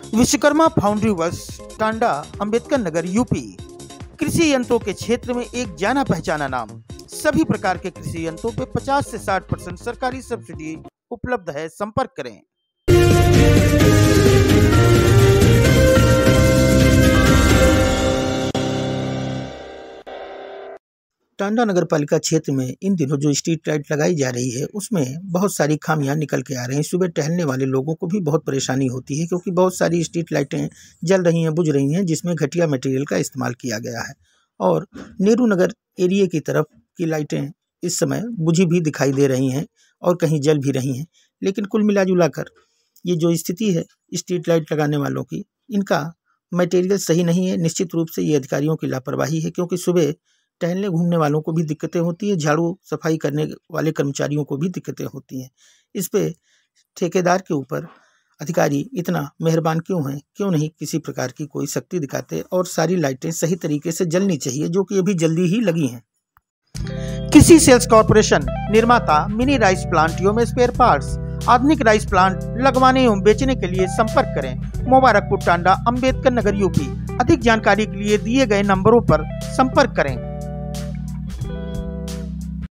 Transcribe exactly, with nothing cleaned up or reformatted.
Vishwakarma foundry works, Tanda, Ambedkar Nagar, UP. कृषि यंत्रों के क्षेत्र में एक जाना पहचाना नाम। सभी प्रकार के कृषि यंत्रों पे पचास से साठ परसेंट सरकारी सब्सिडी उपलब्ध है। संपर्क करें। टांडा नगर पालिका क्षेत्र में इन दिनों जो स्ट्रीट लाइट लगाई जा रही है उसमें बहुत सारी खामियां निकल के आ रही हैं। सुबह टहलने वाले लोगों को भी बहुत परेशानी होती है क्योंकि बहुत सारी स्ट्रीट लाइटें जल रही हैं, बुझ रही हैं, जिसमें घटिया मटेरियल का इस्तेमाल किया गया है। और नेहरू नगर एरिया की तरफ की लाइटें इस समय बुझी भी दिखाई दे रही हैं और कहीं जल भी रही हैं। लेकिन कुल मिला जुला कर ये जो स्थिति है स्ट्रीट लाइट लगाने वालों की, इनका मटेरियल सही नहीं है। निश्चित रूप से ये अधिकारियों की लापरवाही है क्योंकि सुबह टहलने घूमने वालों को भी दिक्कतें होती है, झाड़ू सफाई करने वाले कर्मचारियों को भी दिक्कतें होती हैं। इस पे ठेकेदार के ऊपर अधिकारी इतना मेहरबान क्यों हैं? क्यों नहीं किसी प्रकार की कोई सख्ती दिखाते और सारी लाइटें सही तरीके से जलनी चाहिए, जो कि अभी जल्दी ही लगी हैं। कृषि सेल्स कॉर्पोरेशन, निर्माता, मिनी राइस प्लांट एवं स्पेयर पार्ट्स, आधुनिक राइस प्लांट लगवाने एवं बेचने के लिए संपर्क करें। मुबारकपुर, टांडा, अंबेडकर नगर, यूपी। अधिक जानकारी के लिए दिए गए नंबरों पर संपर्क करें।